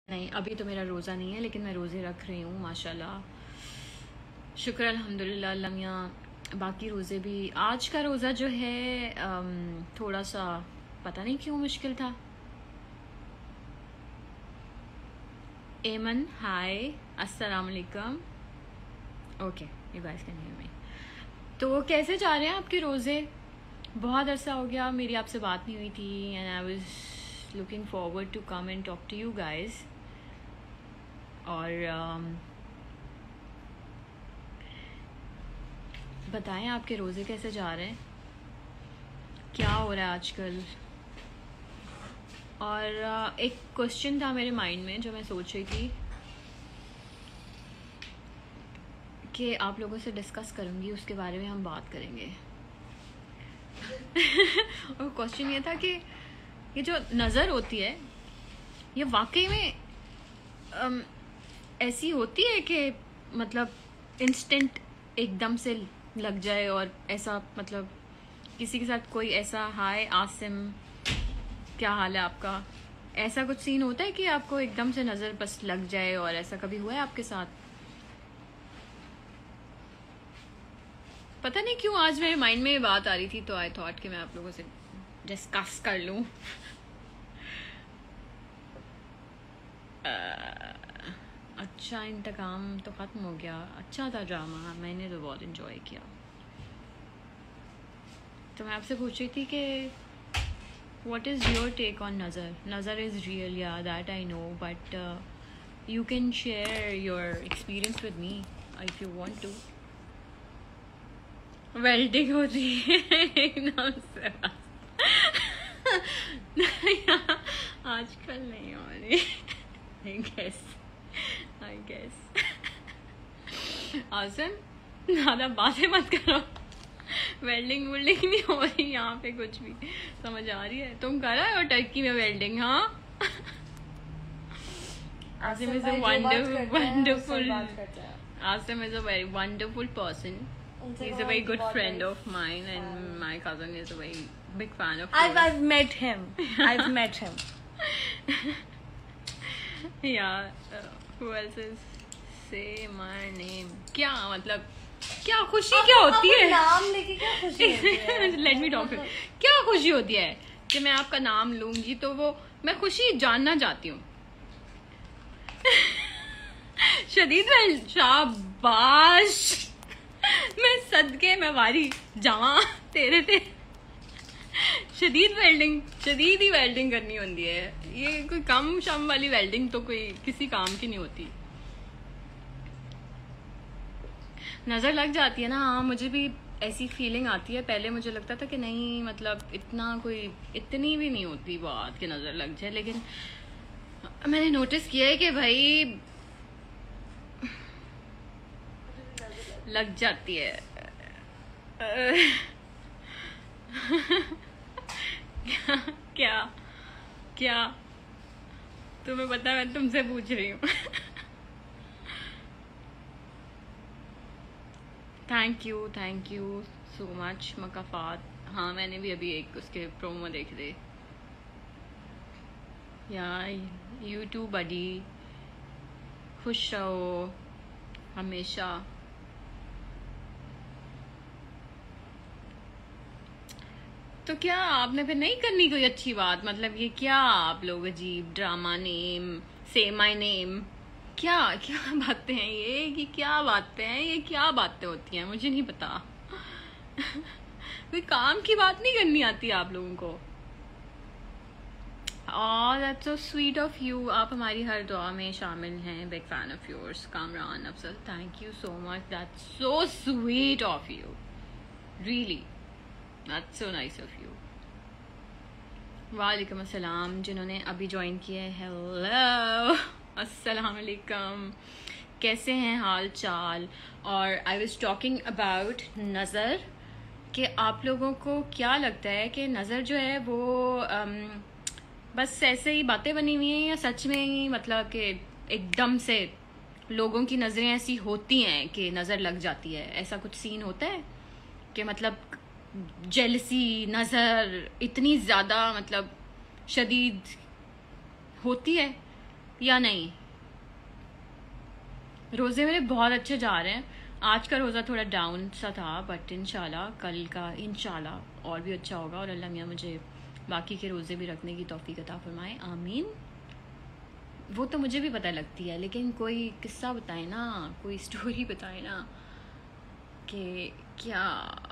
नहीं, अभी तो मेरा रोज़ा नहीं है, लेकिन मैं रोज़े रख रही हूँ माशाल्लाह। शुक्र अल्हम्दुलिल्लाह अल्लाह मियाँ। बाकी रोज़े भी, आज का रोज़ा जो है थोड़ा सा पता नहीं क्यों मुश्किल था। एमन हाय, अस्सलाम वालेकुम। Okay, you guys can hear me. तो कैसे जा रहे हैं आपके रोज़े? बहुत अरसा हो गया मेरी आपसे बात नहीं हुई थी, and I was looking forward to come and talk to you guys. और बताएं आपके रोज़े कैसे जा रहे हैं, क्या हो रहा है आजकल। और एक क्वेश्चन था मेरे माइंड में जो मैं सोच रही थी कि आप लोगों से डिस्कस करूंगी, उसके बारे में हम बात करेंगे। और क्वेश्चन ये था कि ये जो नज़र होती है ये वाकई में ऐसी होती है कि मतलब इंस्टेंट एकदम से लग जाए, और ऐसा मतलब किसी के साथ कोई ऐसा, हाय आसिम क्या हाल है आपका, ऐसा कुछ सीन होता है कि आपको एकदम से नज़र बस लग जाए, और ऐसा कभी हुआ है आपके साथ? पता नहीं क्यों आज मेरे माइंड में ये बात आ रही थी, तो आई थॉट कि मैं आप लोगों से डिस्कस कर लूं। अच्छा, इंतकाम तो ख़त्म हो गया, अच्छा था ड्रामा, मैंने तो बहुत इन्जॉय किया। तो मैं आपसे पूछ रही थी कि what is your take on नज़र? नज़र इज़ रियल, या that I know, but you can share your experience with me if you want to. Welding हो रही है एकदम से। आजकल नहीं हो रही। आई गेस आसन, ज़्यादा बातें मत करो। वेल्डिंग वुल्डिंग नहीं हो रही यहाँ पे, कुछ भी समझ आ रही है? तुम कर रहे हो टर्की में वेल्डिंग? हाँ, Asim is a wonderful Asim is a very wonderful person. He's a very good friend of mine, and my cousin is a very big fan of yours. I've met him. I've met him. Yeah. Who else is? Say my name. क्या मतलब, क्या खुशी क्या होती है? नाम लेके क्या खुशी होती है? Let me talk. क्या खुशी होती है कि मैं आपका नाम लूंगी, तो वो मैं खुशी जानना चाहती हूँ। शदीद वेल, शाबाश। मैं सदके में वारी जावा तेरे ते। शदीद वेल्डिंग, शदीद ही वेल्डिंग करनी होती है। ये कोई कम शम वाली वेल्डिंग तो कोई किसी काम की नहीं होती। नज़र लग जाती है ना। हाँ, मुझे भी ऐसी फीलिंग आती है। पहले मुझे लगता था कि नहीं, मतलब इतना कोई, इतनी भी नहीं होती बात कि नज़र लग जाए, लेकिन मैंने नोटिस किया है कि भाई लग जाती है। क्या क्या क्या तुम्हें पता, मैं तुमसे पूछ रही हूँ। थैंक यू सो मच मकाफात। हाँ, मैंने भी अभी एक उसके प्रोमो देखे थे। यार यू टू बडी, खुश रहो हमेशा। तो क्या आपने फिर नहीं करनी कोई अच्छी बात? मतलब ये क्या आप लोग अजीब drama name, say my name, क्या क्या बातें हैं ये, कि क्या बातें हैं ये, क्या बातें होती हैं मुझे नहीं पता। कोई काम की बात नहीं करनी आती आप लोगों को। That's so sweet of you. आप हमारी हर दुआ में शामिल हैं। Big fan of yours Kamran Afzal. Thank you so much, that's so sweet of you, really that's so nice of you. वालेकुम अस्सलाम, जिन्होंने अभी ज्वाइन किया है, हेलो अस्सलाम वालेकुम, कैसे हैं हाल चाल? और आई वाज टॉकिंग अबाउट नज़र, कि आप लोगों को क्या लगता है कि नज़र जो है वो बस ऐसे ही बातें बनी हुई हैं, या सच में ही मतलब कि एकदम से लोगों की नज़रें ऐसी होती हैं कि नज़र लग जाती है? ऐसा कुछ सीन होता है कि मतलब जेलसी, नज़र इतनी ज़्यादा मतलब शदीद होती है या नहीं? रोज़े मेरे बहुत अच्छे जा रहे हैं। आज का रोज़ा थोड़ा डाउन सा था, बट इंशाल्लाह कल का इंशाल्लाह और भी अच्छा होगा, और अल्लाह मियाँ मुझे बाकी के रोज़े भी रखने की तौफीक अता फरमाए, आमीन। वो तो मुझे भी पता लगती है, लेकिन कोई किस्सा बताए ना, कोई स्टोरी बताए ना कि क्या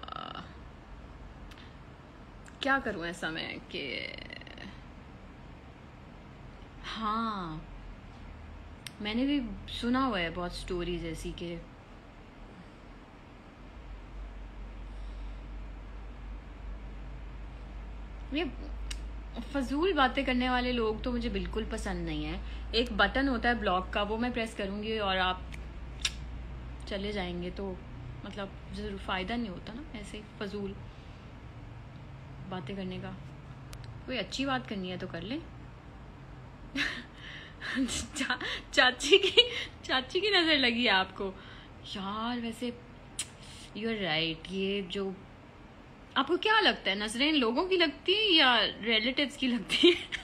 क्या करूं ऐसा मैं कि हाँ, मैंने भी सुना हुआ है बहुत स्टोरीज ऐसी कि ये फजूल बातें करने वाले लोग तो मुझे बिल्कुल पसंद नहीं है। एक बटन होता है ब्लॉक का, वो मैं प्रेस करूंगी और आप चले जाएंगे, तो मतलब ज़रूर फ़ायदा नहीं होता ना ऐसे फजूल बातें करने का। कोई अच्छी बात करनी है तो कर लें। चाची की नज़र लगी है आपको यार? वैसे यू आर राइट। ये जो आपको क्या लगता है, नजरें लोगों की लगती है या रिलेटिव्स की लगती है?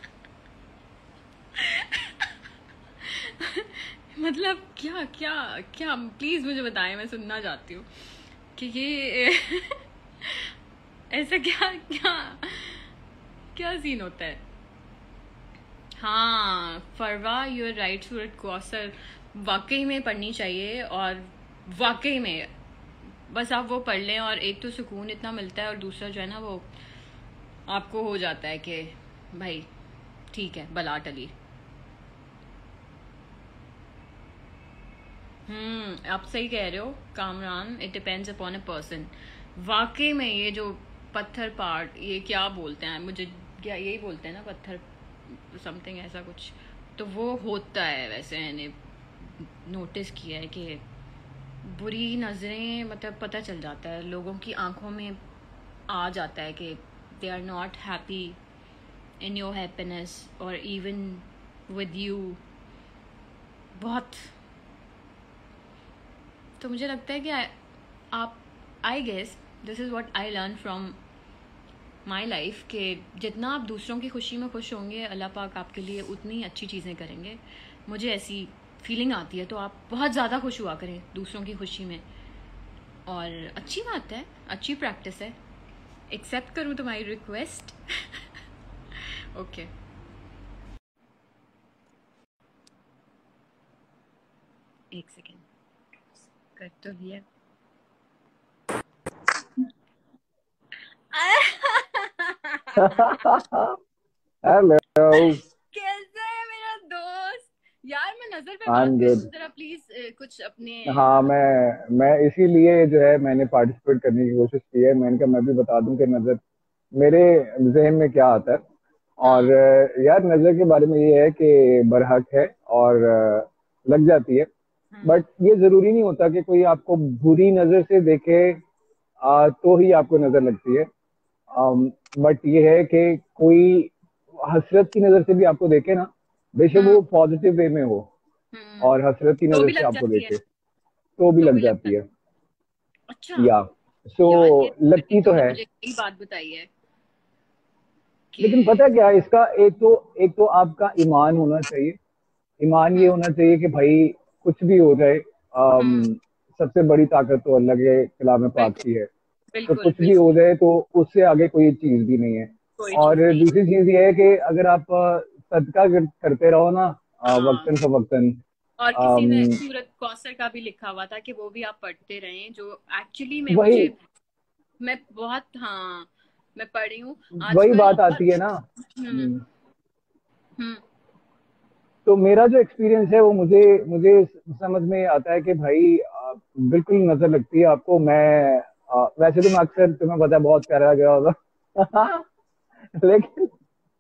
मतलब क्या क्या क्या, प्लीज मुझे बताएं, मैं सुनना चाहती हूँ कि ये ऐसा क्या क्या क्या सीन होता है। हाँ फरवा, यू आर राइट, सूरत कौसर वाकई में पढ़नी चाहिए, और वाकई में बस आप वो पढ़ लें और एक तो सुकून इतना मिलता है, और दूसरा जो है ना वो आपको हो जाता है कि भाई ठीक है, बला टली। आप सही कह रहे हो Kamran, it depends upon a person. वाकई में ये जो पत्थर पार्ट, ये क्या बोलते हैं, मुझे क्या यही बोलते हैं ना, पत्थर समथिंग ऐसा कुछ, तो वो होता है। वैसे मैंने नोटिस किया है कि बुरी नज़रें, मतलब पता चल जाता है लोगों की आंखों में, आ जाता है कि they are not happy in your happiness और इवन विद यू। बहुत, तो मुझे लगता है कि आप, I guess this is what I learn from my life, कि जितना आप दूसरों की खुशी में खुश होंगे, अल्लाह पाक आपके लिए उतनी अच्छी चीज़ें करेंगे। मुझे ऐसी फीलिंग आती है, तो आप बहुत ज़्यादा खुश हुआ करें दूसरों की खुशी में, और अच्छी बात है, अच्छी प्रैक्टिस है। एक्सेप्ट करूँ तुम्हारी रिक्वेस्ट? ओके एक सेकेंड, कर तो लिया। Hello, कैसे है मेरा दोस्त? यार मैं नजर पे बात I'm कर good. रही हूँ, जरा प्लीज कुछ अपने। हाँ, मैं इसीलिए जो है मैंने पार्टिसिपेट करने की कोशिश की है। मैंने कहा मैं भी बता दूं कि नज़र मेरे जहन में क्या आता है। और हाँ। यार नज़र के बारे में ये है कि बरहक है और लग जाती है। हम्म बट ये ज़रूरी नहीं होता कि कोई आपको बुरी नज़र से देखे तो ही आपको नज़र लगती है। बट ये है कि कोई हसरत की नज़र से भी आपको देखे ना, बेशक हम्म वो पॉजिटिव वे में हो हम्म और हसरत की तो नज़र भी से लग आपको जाती है। देखे, तो भी तो लग भी लग जाती जाती है। है। अच्छा। या सो यार ये लगती तो तुमने है। मुझे यही बात बताई है लेकिन कि पता क्या है इसका, एक तो आपका ईमान होना चाहिए। ईमान ये हम्म होना चाहिए कि भाई कुछ भी हो जाए, हम्म सबसे बड़ी ताकत तो अल्लाह के कलाम पाक बिल्कुल की है। तो बिल्कुल कुछ भी हो बिल्कुल। जाए तो उससे आगे कोई चीज भी नहीं है। कोई और चीज नहीं दूसरी चीज ये है कि अगर आप सदका करते रहो ना, है। हाँ, वक्तन फवक्तन। और किसी ने सूरत कौसर का भी लिखा हुआ था कि वो भी आप पढ़ते रहें, जो एक्चुअली में वही मुझे, मैं बहुत, हाँ मैं पढ़ी हूँ वही आजकल। बात और आती है ना। हम्म हम्म तो मेरा जो एक्सपीरियंस है वो मुझे मुझे समझ में आता है कि भाई बिल्कुल नजर लगती है आपको। वैसे तो मैं अक्सर, तुम्हें पता है, बहुत प्यारा गया होगा। लेकिन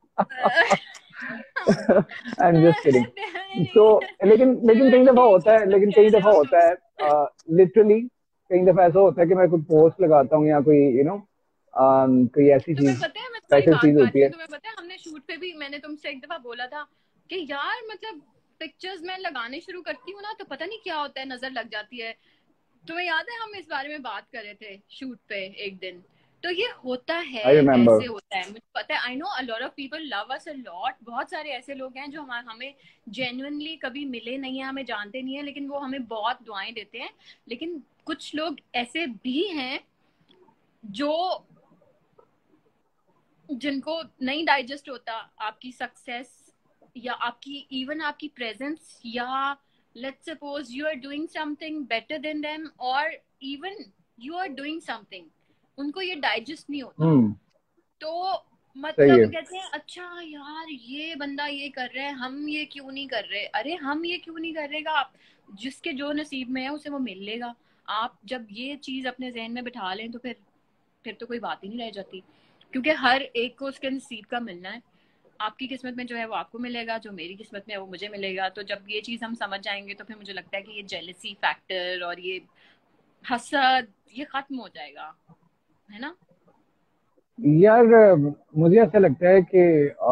आई एम जस्ट किडिंग। प्यारे तो नहीं, लेकिन लेकिन कई दफा ठीक होता ही है, तो लेकिन कह कई रहे दफा हो होता तुम। है लिटरली कई दफा ऐसा होता है कि मैं कोई पोस्ट लगाता हूँ या कोई कोई ऐसी तुम्हें चीज, पता है, मैं तुम्हारी स्पेशल बात चीज होती काट रही हूँ, है। तुम्हें पता है हमने शूट पे भी, मैंने तुमसे एक दफा बोला था कि यार मतलब पिक्चर्स मैं लगाने शुरू करती हूँ ना, तो पता नहीं क्या होता है, नजर लग जाती है। तुम्हें याद है हम इस बारे में बात कर रहे थे शूट पे एक दिन, तो ये होता है, आई रिमेम्बर। ऐसे होता है, मुझे पता है। I know a lot of people love us a lot. बहुत सारे ऐसे लोग हैं जो हमें जेन्युइनली कभी मिले नहीं है, हमें जानते नहीं है, लेकिन वो हमें बहुत दुआएं देते हैं। लेकिन कुछ लोग ऐसे भी हैं जो जिनको नहीं डाइजेस्ट होता आपकी सक्सेस, या आपकी इवन आपकी प्रेजेंस, या let's suppose you are doing something better than them, और even you are doing something, उनको ये डाइजेस्ट नहीं होता। तो सही मतलब है। वो कहते हैं अच्छा यार ये बंदा ये कर रहा है, हम ये क्यों नहीं कर रहे। अरे हम ये क्यों नहीं कर रहेगा, आप जिसके जो नसीब में है उसे वो मिल लेगा। आप जब ये चीज अपने जहन में बिठा लें तो फिर तो कोई बात ही नहीं रह जाती, क्योंकि हर एक को उसके नसीब का मिलना है। आपकी किस्मत में जो है वो आपको मिलेगा, जो मेरी किस्मत में है वो मुझे मिलेगा। तो जब ये चीज हम समझ जाएंगे तो फिर मुझे लगता है कि ये जेलसी फैक्टर और ये हसद ये खत्म हो जाएगा, है ना। यार मुझे ऐसा लगता है कि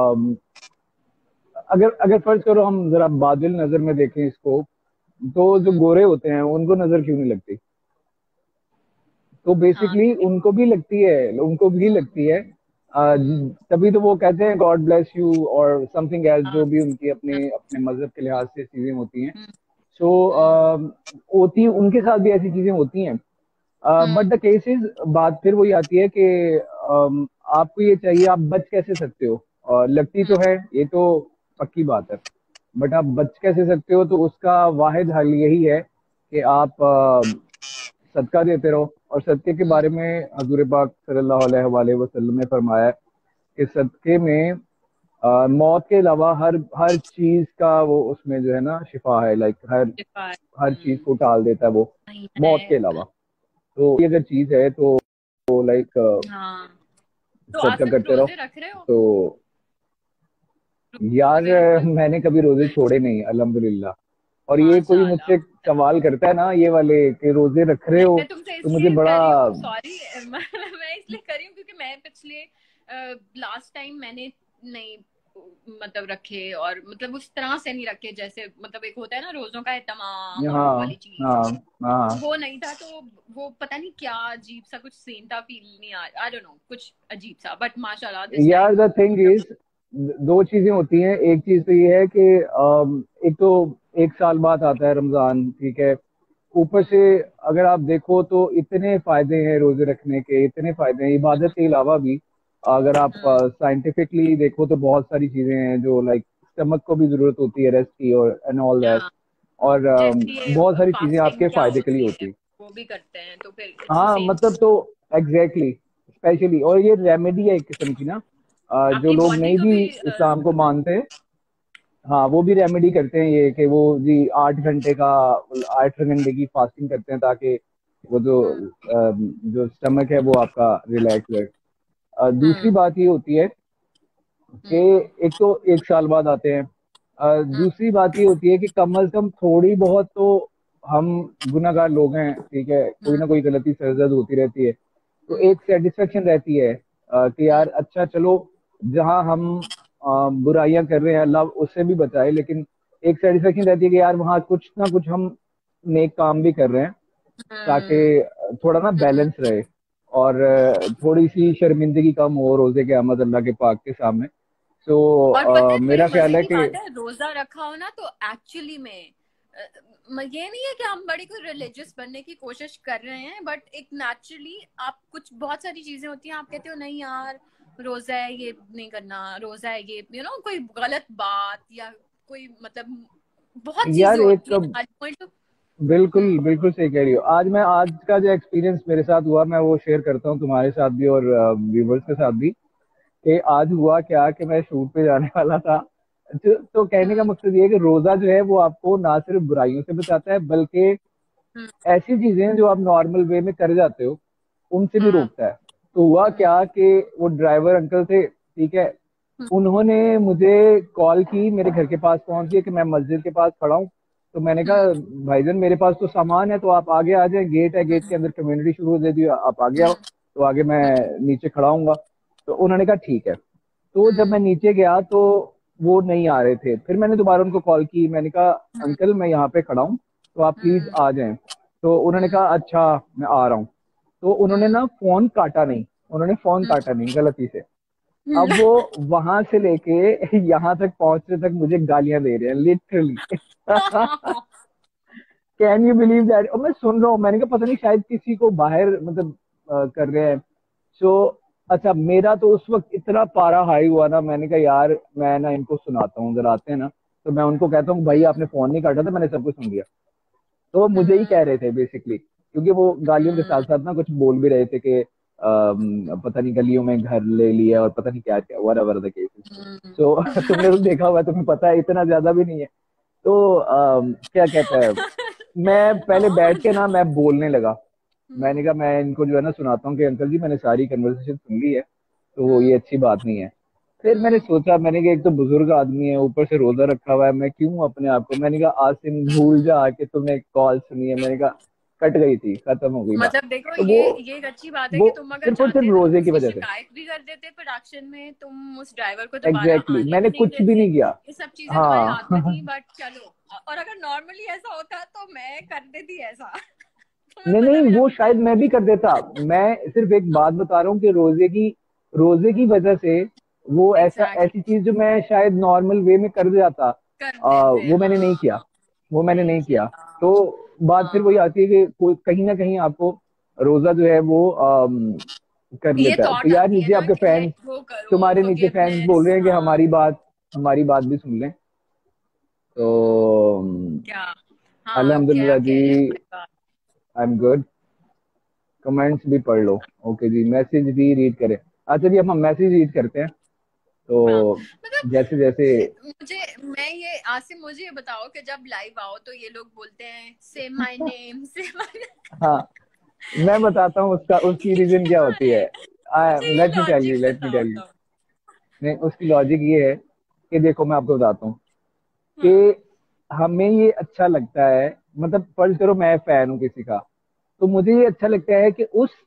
अगर अगर फर्ज करो हम जरा बादल नजर में देखें इसको, तो जो गोरे होते हैं उनको नजर क्यों नहीं लगती? तो हाँ बेसिकली उनको भी लगती है, उनको भी लगती है। तभी तो वो कहते हैं गॉड ब्लेस यू और समथिंग एल्स, जो हाँ भी उनकी अपने अपने मजहब के लिहाज से चीजें होती हैं। हम्म, सो हम्म, होती, उनके साथ भी ऐसी चीजें होती हैं। But hmm, the case is, बात फिर वही आती है कि आपको ये चाहिए, आप बच कैसे सकते हो? लगती तो हम्म, है, ये तो पक्की बात है। बट आप बच कैसे सकते हो? तो उसका वाहिद हल यही है कि आप सदका देते रहो। और सदके के हम्म, बारे में हजूर पाक सल्लल्लाहु अलैहि वसल्लम ने फरमाया कि सदके में मौत के अलावा हर हर चीज का वो उसमें जो है ना शिफा है। लाइक हर हर चीज को टाल देता है वो, नहीं मौत के है। अलावा। तो ये अगर चीज है तो लाइक हाँ तो आप सदका सिर्फ करते रहो। रोजे रख रहे हो? तो यार रोजे रख रहे हो? मैंने कभी रोजे छोड़े नहीं, अल्हम्दुलिल्लाह। और ये कोई मुझसे माशाल्लाह। सवाल करता है ना ये वाले कि रोजे रख रहे नहीं हो, मैं तुमसे तो मुझे इसलिए बड़ा। कर रही हूँ, सॉरी मैं इसलिए कर रही हूँ क्योंकि मैं पिछले लास्ट टाइम मैंने नहीं मतलब रखे, और मतलब उस तरह से नहीं रखे जैसे मतलब एक होता है ना रोजों का एहतमाम और वो हाँ वाली चीज, हाँ हाँ। वो नहीं था। तो वो पता नहीं क्या अजीब सा कुछ सीन था, फील नहीं आ, आई डोंट नो, कुछ अजीब सा। बट माशाल्लाह दिस यार टाइम द थिंग इज, दो चीजें होती हैं। एक चीज तो ये है कि एक तो एक साल बाद आता है रमजान, ठीक है। ऊपर से अगर आप देखो तो इतने फायदे हैं रोजे रखने के, इतने फायदे हैं इबादत के अलावा भी। अगर आप साइंटिफिकली देखो तो बहुत सारी चीजें हैं जो लाइक स्टमक को भी जरूरत होती है रेस्ट की, और एंड ऑल दैट। और जैसे ये बहुत सारी चीजें फास्टिंग आपके क्या फायदे के लिए होती होती है हैं। वो भी करते हैं, तो फिर इट्स द हाँ सेम। मतलब तो एग्जैक्टली स्पेशली, और ये रेमेडी है एक किस्म की ना। जो आपकी लोग बॉडी नहीं को भी भी इस्लाम को मानते, हाँ वो भी रेमेडी करते हैं ये कि वो जी 8 घंटे का, 8 घंटे की फास्टिंग करते हैं ताकि वो जो जो स्टमक है वो आपका रिलैक्स रहे। दूसरी हम्म, बात ये होती है कि हम्म, एक तो एक साल बाद आते हैं। दूसरी बात ये होती है कि कम अज कम थोड़ी बहुत तो, हम गुनाहगार लोग हैं, ठीक है, कोई हम्म, ना कोई गलती सरजद होती रहती है। तो हम्म, एक सेटिस्फेक्शन रहती है कि हम्म, यार अच्छा चलो, जहां हम बुराइयां कर रहे हैं अल्लाह उससे भी बचाए, लेकिन एक सेटिस्फेक्शन रहती है कि यार वहाँ कुछ ना कुछ हम नेक काम भी कर रहे हैं, हम्म, ताकि थोड़ा ना हम्म। बैलेंस रहे। और थोड़ी सी शर्मिंदगी कम हो रोजे के आमद अल्लाह के पाक के सामने। और पता तो है बड़ी मेरा ख्याल मजे है की कि बात है, रोजा रखा हो ना तो एक्चुअली में ये नहीं है कि हम बड़ी कोई रिलीजियस बनने की कोशिश कर रहे हैं, बट एक नेचुरली आप कुछ बहुत सारी चीजें होती हैं, आप कहते हो नहीं यार रोजा है ये नहीं करना, रोजा है ये कोई गलत बात या कोई मतलब बहुत चीजें यार होती एक, हैं आज पॉइंट तो। बिल्कुल बिल्कुल सही कह रही हो। आज का जो एक्सपीरियंस मेरे साथ हुआ, मैं वो शेयर करता हूँ तुम्हारे साथ भी और व्यूवर्स के साथ भी। कि आज हुआ क्या कि मैं शूट पे जाने वाला था। तो कहने का मकसद ये है कि रोजा जो है वो आपको ना सिर्फ बुराइयों से बचाता है, बल्कि हम्म, ऐसी चीजें जो आप नॉर्मल वे में कर जाते हो उनसे भी हाँ, रोकता है। तो हुआ हम्म, क्या कि वो ड्राइवर अंकल थे, ठीक है, हम्म, उन्होंने मुझे कॉल की, मेरे घर के पास पहुंच गए कि मैं मस्जिद के पास खड़ा हूँ। तो मैंने कहा हम्म, भाईजान मेरे पास तो सामान है, तो आप आगे आ जाए, गेट है, गेट के अंदर कम्युनिटी शुरू हो जाती है, आप आगे आओ, तो आगे मैं नीचे खड़ा हूंगा। तो उन्होंने कहा ठीक है। तो जब मैं नीचे गया तो वो नहीं आ रहे थे। फिर मैंने दोबारा उनको कॉल की, मैंने कहा अंकल मैं यहाँ पे खड़ा हूँ, तो आप प्लीज हम्म, आ जाएं। तो उन्होंने कहा अच्छा मैं आ रहा हूँ। तो उन्होंने हम्म, ना फोन काटा नहीं, उन्होंने फोन काटा नहीं गलती से। अब हम्म। वो वहां से लेके यहाँ तक पहुंचने तक मुझे गालियां दे रहे हैं literally. Can you believe that? और मैं सुन रहा हूँ, मैंने कहा पता नहीं शायद किसी को बाहर मतलब कर रहे हैं। सो अच्छा, मेरा तो उस वक्त इतना पारा हाई हुआ ना, मैंने कहा यार मैं ना इनको सुनाता हूँ, अगर आते हैं ना तो मैं उनको कहता हूँ भाई आपने फोन नहीं काटा था, मैंने सब कुछ सुन लिया। तो वो मुझे ही कह रहे थे बेसिकली, क्योंकि वो गालियों के साथ साथ ना कुछ बोल भी रहे थे कि पता नहीं गलियों में घर ले लिया और पता नहीं क्या क्या व्हाटएवर द केस। सो तुमने तो देखा हुआ है, तुम्हें पता है इतना ज्यादा भी नहीं है। तो क्या कहता है, मैं पहले बैठ के ना मैं बोलने लगा। मैंने कहा मैं इनको जो है ना सुनाता हूँ कि अंकल जी मैंने सारी कन्वर्सेशन सुन ली है, तो ये अच्छी बात नहीं है। फिर मैंने सोचा, मैंने कहा एक तो बुजुर्ग आदमी है, ऊपर से रोजा रखा हुआ है, मैं क्यों अपने आप को, मैंने कहा आसिम भूल जा के तुमने कॉल सुनी है, मैंने कहा कट गई थी, खत्म हो गई बात। मतलब देखो, तो ये एक अच्छी बात है वो कि तुम अगर सिर्फ और सिर्फ चाहते तो रोजे की उसकी वजह से। शिकायत भी कर देते प्रोडक्शन में, तुम उस ड्राइवर को दोबारा एग्जैक्टली आने भी मैंने नहीं कुछ भी देते। नहीं किया। ये सब चीजें तुम्हारे हाथ में हाँ। थी, बट चलो। और अगर नॉर्मली ऐसा होता तो मैं कर देती ऐसा। तुम्हें नहीं पता नहीं, है मेरा वो बेटा। शायद मैं भी कर देता। मैं सिर्फ एक बात बता रहा हूँ कि रोजे की वजह से वो ऐसा ऐसी एग्जैक्टली। चीज जो मैं शायद नॉर्मल वे में कर जाता, कर देते, वो मैंने नहीं किया। हाँ। वो मैंने नहीं नहीं किया। किया। तो बात फिर वही हाँ, आती है कि कोई कहीं ना कहीं आपको रोजा जो है वो कर ये लेता है। तो थॉट यार आती है नीचे ना आपके कि फैंस, लेट गो करो, तुम्हारे नीचे फैंस बोल फॉरगिवनेस। रहे हैं कि हाँ। हमारी बात भी सुन लें। तो हम्म। क्या? हाँ, क्या अल्हम्दुलिल्लाह जी, कह रहे हैं हमारे पास? I am good. कमेंट्स भी पढ़ लो। ओके जी, मैसेज भी रीड करें। अच्छा जी, अब हम मैसेज रीड करते हैं। तो हाँ, मतलब जैसे जैसे ये आसिम, मुझे ये बताओ कि जब लाइव आओ तो ये लोग बोलते हैं से माय नेम, से माय। हाँ, मैं बताता हूँ उसका, उसकी रीजन क्या क्यों होती है? है। मुझे ये let me tell you, logic let me बताओ टेल यू। तुम। नहीं, उसकी लॉजिक ये है कि देखो मैं आपको बताता हूँ हाँ। कि हमें ये अच्छा लगता है, मतलब फर्ज करो मैं फैन हूँ किसी का, तो मुझे ये अच्छा लगता है कि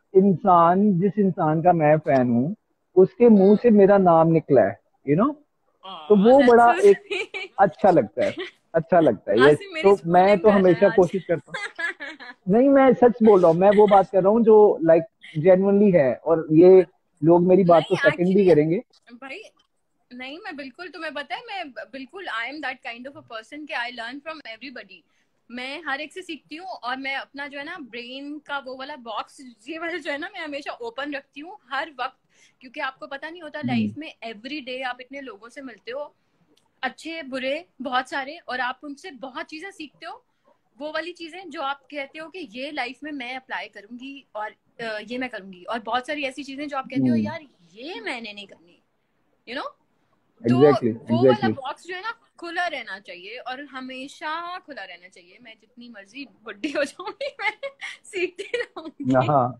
जिस इंसान का मैं फैन हूँ, उसके मुंह से मेरा नाम निकला है, यू नो। तो वो दैट्स बड़ा सो एक स्वीट। अच्छा लगता है। अच्छा लगता है, यस। आसिम मेरी तो मैं स्पूनिंग तो कर रहा है हमेशा आज। कोशिश करता हूँ। नहीं, मैं सच बोल रहा हूँ, मैं वो बात कर रहा हूँ जो लाइक जेन्युइनली है, और ये लोग मेरी बात को नहीं, सेकंड भी एक्चुअली करेंगे। भाई, नहीं, मैं बिल्कुल, तुम्हें पता है, मैं बिल्कुल I am that kind of a person कि आई लर्न फ्रॉम एवरीबडी। मैं हर एक से सीखती हूँ, और मैं अपना जो है ना ब्रेन का वो वाला बॉक्स, ये वाला जो है ना, मैं हमेशा ओपन रखती हूँ हर वक्त। क्योंकि आपको पता नहीं होता हम्म, लाइफ में एवरी डे आप इतने लोगों से मिलते हो, अच्छे बुरे बहुत सारे, और आप उनसे बहुत चीजें सीखते हो। वो वाली चीजें जो आप कहते हो कि ये लाइफ में मैं अप्लाई करूंगी, और ये मैं करूंगी, और बहुत सारी ऐसी चीजें जो आप कहते हो हम्म, यार ये मैंने नहीं करनी, यू नो। तो एग्जैक्टली वो वाला एग्जैक्टली। बॉक्स जो है ना, खुला रहना चाहिए, और हमेशा खुला रहना चाहिए। मैं जितनी मर्जी बुढ़ी हो जाऊंगी, मैं सीखती रहूंगी। हाँ।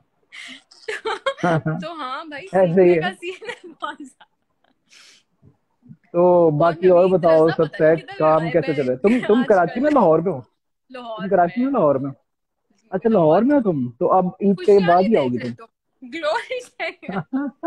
तो हाँ भाई, ऐसे ही सीखने है। का सीन है बहुत ज्यादा। तो और बाकी और नवीद बताओ, रजा सब पता नहीं सेट, किधर काम गायब कैसे चल रहा है? तुम है तुम कराची में आजकल। लाहौर में हो? तुम लाहौर कराची में में। लाहौर में हो? अच्छा, लाहौर लाहौर में हो में। तुम, तो अब ईद के बाद खुशहाली ही देख आओगी ले तुम? तुम, ग्लोरी देख।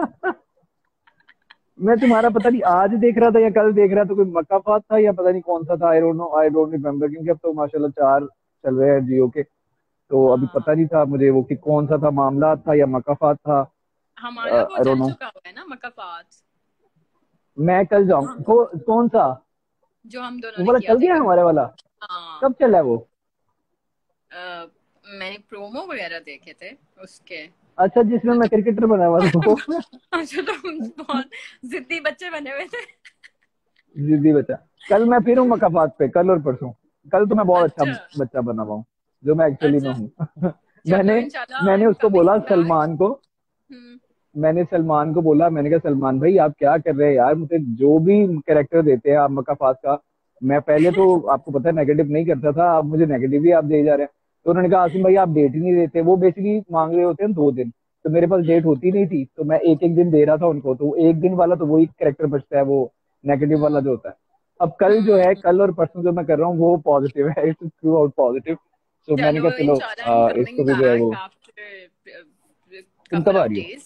मैं तुम्हारा पता नहीं आज देख रहा था या कल देख रहा था, कोई मकाफात था या पता नहीं कौन सा था, आई डोंट रिमेम्बर, क्योंकि अब तो माशाल्लाह 4 चल रहे हैं जियो के। तो अभी हाँ, पता नहीं था मुझे वो कि कौन सा था, मामला था या मकाफात था। हमारा वो आई डोंट चल नो। चुका हुआ है ना, मकाफात। मैं कल जो जाऊँ हम कौन सा? जो हम दोनों वो ने वाला किया चल था गया है इकट्ठे। हमारे वाला? हाँ। कब चला है वो? अ, मैंने प्रोमो वगैरह देखे थे उसके। अच्छा, जिसमें तो मैं तुम क्रिकेटर बना हुआ था वो। अच्छा, तुम बहुत जिद्दी बच्चे बने हुए थे। जी जी बच्चा। कल मैं फिर हूँ मकाफात पे, कल और परसों। कल तो मैं बहुत अच्छा अच्छा। बच्चा बना हुआ हूँ, जो मैं एक्चुअली में अच्छा, हूँ। चलो मैंने इंशाल्लाह आई मैंने एम उसको कमिंग बोला बैक। सलमान को, हम्म। मैंने सलमान को बोला, मैंने कहा सलमान भाई आप क्या कर रहे हैं यार, मुझे जो भी कैरेक्टर देते हैं आप मकाफात का, मैं पहले तो आपको पता है नेगेटिव नहीं करता था, अब मुझे नेगेटिव ही आप दे जा रहे हैं। तो उन्होंने कहा आसिम भाई आप डेट ही नहीं देते, वो बेसिकली मांग रहे होते हैं 2 दिन, तो मेरे पास डेट होती नहीं थी, तो मैं एक एक दिन दे रहा था उनको, तो एक दिन वाला तो वही कैरेक्टर बचता है, वो नेगेटिव वाला जो होता है। अब कल जो है, हम्म। कल और परसों जो मैं कर रहा हूँ वो पॉजिटिव है, इट्स थ्रू आउट पॉजिटिव। तो मैंने चलो कहा चलो इंशाल्लाह आई एम इसको कमिंग भी जो है बैक वो। आफ्टर तुम कब कपल आ ऑफ रही हो? डेज।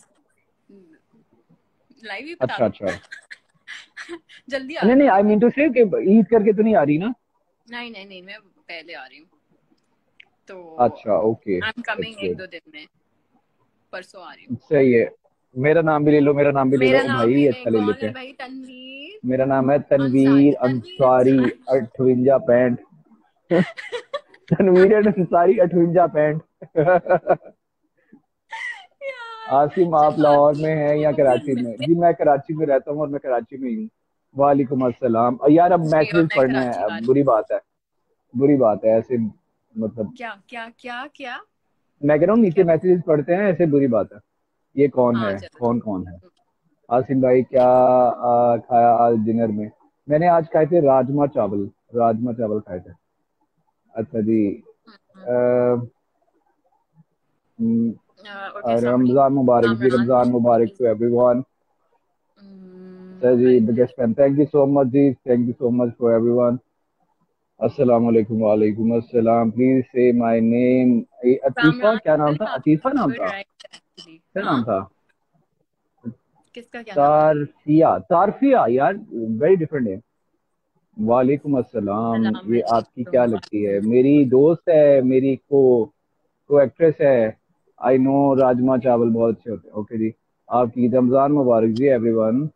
लाइव ही बता अच्छा दो। अच्छा। जल्दी आ नहीं नहीं, रही आई हूँ मैं। मीन टू से कि ईद करके तो नहीं आ रही ना? नहीं नहीं नहीं, मैं पहले आ रही हूँ। तो अच्छा okay, I am that's coming एक गुड। दो दिन में। परसों आ रही हूँ। सही है। मेरा नाम भी ले लो, मेरा नाम भी ले मेरा लो नाम भाई, भी ले, अच्छा ले कौन लेते है हैं। भाई? तनवीर मेरा नाम है अंसारी। तनवीर तनवीर अंसारी अंसारी। 58 पैंट। तनवीर अंसारी 58 पैंट। यार आसिम, आप लाहौर चपाती में हैं या वो भी कराची में? मिलते। जी मैं कराची में रहता हूँ, और मैं कराची में ही हूँ। वालेकुम अस्सलाम। यार अब जी, और मैसेजेस मैं पढ़ने हैं, कराची अब वाली। बुरी बात है, बुरी बात है ऐसे, मतलब क्या क्या क्या क्या? मैं कह रहा हूँ नीचे क्या बोल? मैसेजेस पढ़ते हैं, ऐसे बुरी बात है। ये कौन हाँ है, चलो कौन ठीक कौन है? है। आसिम भाई क्या खाया आज डिनर में? मैंने आज खाए थे राजमा चावल, राजमा चावल खाए थे। अच्छा जी। हम्म, अ, ओके, अस्सलाम रमजान वालेकुम। मुबारक जी, कामरान रमजान मुबारक टू एवरीवन। सर जी, वालेकुम। Biggest fan, thank you so much जी, thank you so much for everyone. अस्सलाम वालेकुम। वालेकुम अस्सलाम। प्लीज से माय नेम। अतीफा, कामरान क्या नाम सर था? काफी अतीफा नाम गुड था? Right actually. क्या हाँ, नाम था? किसका क्या नाम है? तारफिया, तारफिया यार, वेरी डिफरेंट नेम। वालेकुम अस्सलाम। सलाम ये आपकी अलैकुम क्या लगती है? वालेकुम। मेरी दोस्त है, मेरी को एक्ट्रेस है। आई नो, राजमा चावल बहुत अच्छे होते हैं। ओके जी। आपकी रमजान मुबारक जी एवरीवन।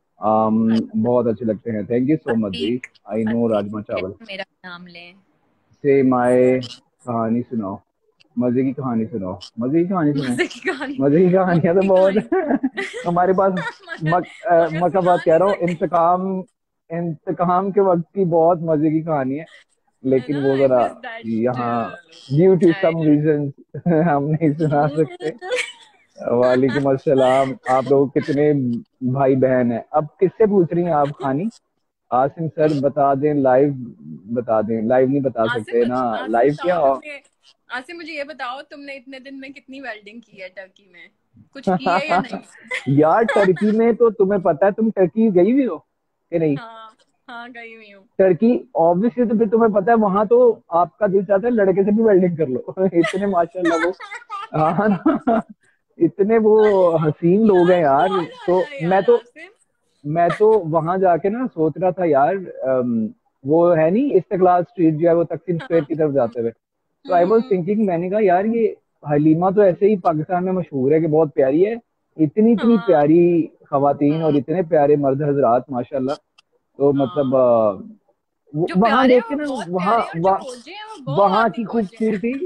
बहुत अच्छे लगते हैं, थैंक यू सो मच जी। अतीक। आई नो अतीक राजमा चावल। कैसे मेरा नाम लें? से माए, कहानी सुनाओ, मजे की कहानी सुनाओ, मजे की कहानी सुनाओ। मजे की कहानी। मजे की कहानियां तो मजे की कहानी। बहुत हमारे पास। मगर मगर मैं सुना बात कह नहीं रहा हूँ, सकते। इंतकाम, इंतकाम के वक्त की बहुत मजे की कहानी है, है लेकिन ना, वो आई जरा मिस दैट यहाँ due to to. Some reason हम नहीं सुना सकते। वालेकुम अस्सलाम। आप लोग कितने भाई बहन हैं? अब किससे पूछ रही हैं आप खानी? आसिम सर बता दें लाइव, बता दें लाइव, नहीं बता आसिम सकते ना, आसिम लाइव क्या बताओ हो। तुमने। आसिम मुझे ये बताओ, तुमने इतने दिन में कितनी वेल्डिंग की है टर्की में? कुछ की है या नहीं? यार टर्की में तो तुम्हें पता है, तुम टर्की गई हुई हो कि नहीं? हाँ हाँ, गई हुई हूँ। टर्की ऑब्वियसली, तो फिर तुम्हें पता है वहां तो आपका दिल चाहता है लड़के से भी वेल्डिंग कर लो। इतने माशाल्लाह वो, हाँ ना, इतने वो हसीन लोग हैं यार यार। कौन तो आया यार आसिम? मैं तो वहां जाके ना सोच रहा था यार, वो है नहीं इस्तेकलाल स्ट्रीट जो है, वो तकसीम हाँ। स्क्वायर की तरफ हम्म जाते हुए, तो आई वाज थिंकिंग, मैंने कहा यार ये हलीमा तो ऐसे ही पाकिस्तान में मशहूर है कि बहुत प्यारी है, इतनी इतनी हाँ प्यारी खवातीन और हाँ इतने प्यारे मर्द हजरात माशाल्लाह। तो मतलब हाँ। जो वहां प्यारे हैं देख के वो ना, बहुत वहां प्यारे हैं, और जो खोजे हैं वो वहां बहुत ही की खोजे हैं। खूबसूरती